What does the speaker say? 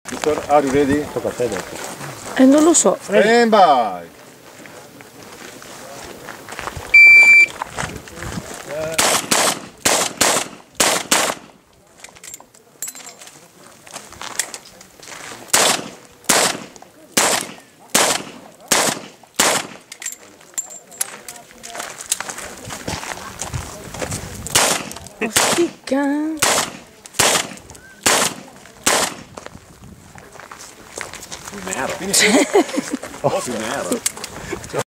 Are you ready? Tocca a te dopo. Non lo so. Stand by! Ostica. Finish it. Oh, nero.